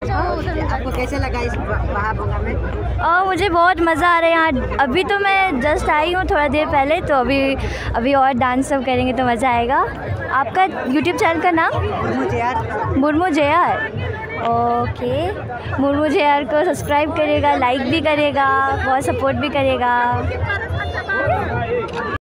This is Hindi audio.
आपको कैसे लगा इस महाभंगा में? मुझे बहुत मज़ा आ रहा है यहाँ। अभी तो मैं जस्ट आई हूँ थोड़ा देर पहले, तो अभी और डांस सब करेंगे तो मज़ा आएगा। आपका यूट्यूब चैनल का नाम? Murmu JR। Okay, Murmu JR को सब्सक्राइब करेगा, लाइक भी करेगा, बहुत सपोर्ट भी करेगा।